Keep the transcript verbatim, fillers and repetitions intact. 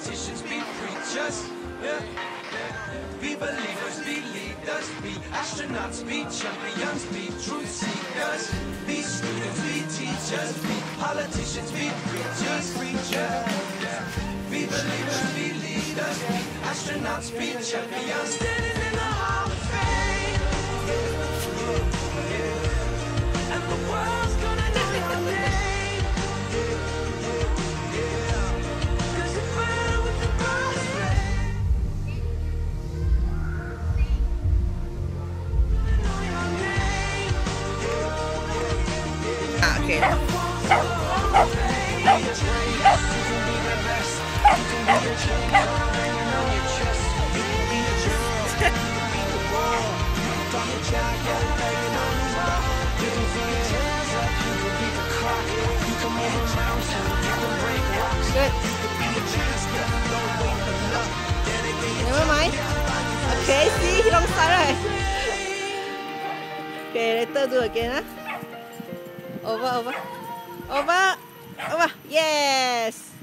Politicians be preachers. Yeah. Be believers, be leaders, be astronauts, be champions, be truth seekers. Be students, be teachers, be politicians, be preachers, preachers. Be believers, be leaders, be astronauts, be champions. Standing in the Hall of Fame. And the world's gonna know your name. Cause you burn with the burning flame. Know your name. Ah, okay. Good. Never mind. Okay, see, he don't start right. Okay, later do again, huh? Over, over, over, over. Yes.